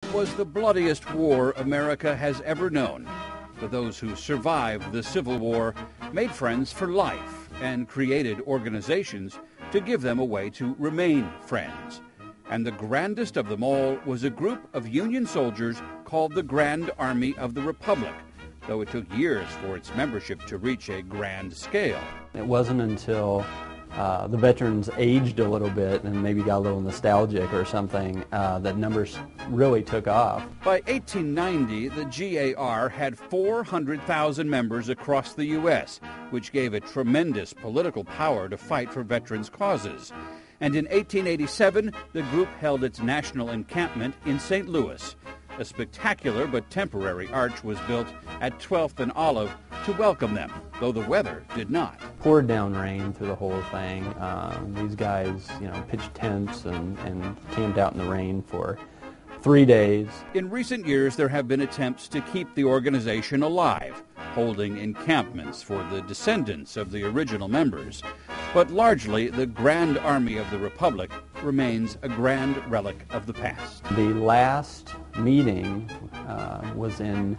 was the bloodiest war America has ever known. But those who survived the Civil War made friends for life and created organizations to give them a way to remain friends. And the grandest of them all was a group of Union soldiers called the Grand Army of the Republic, though it took years for its membership to reach a grand scale. It wasn't until the veterans aged a little bit and maybe got a little nostalgic or something that numbers really took off. By 1890, the GAR had 400,000 members across the U.S., which gave it tremendous political power to fight for veterans' causes. And in 1887, the group held its national encampment in St. Louis. A spectacular but temporary arch was built at 12th and Olive to welcome them, though the weather did not. Poured down rain through the whole thing. These guys, pitched tents and camped out in the rain for 3 days. In recent years, there have been attempts to keep the organization alive, holding encampments for the descendants of the original members. But largely, the Grand Army of the Republic remains a grand relic of the past. The last meeting was in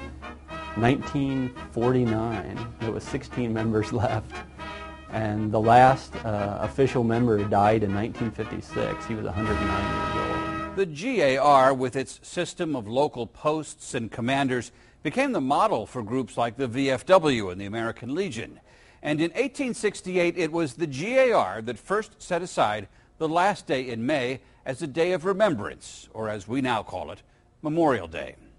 1949. There was 16 members left. And the last official member died in 1956. He was 109 years old. The GAR, with its system of local posts and commanders, became the model for groups like the VFW and the American Legion. And in 1868, it was the GAR that first set aside the last day in May as a day of remembrance, or as we now call it, Memorial Day.